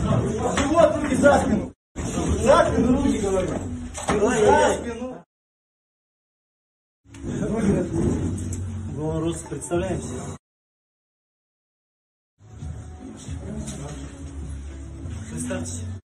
Живот, руки за спину. За спину, руки, говорю. За спину. Голорус, представляемся. Представьте.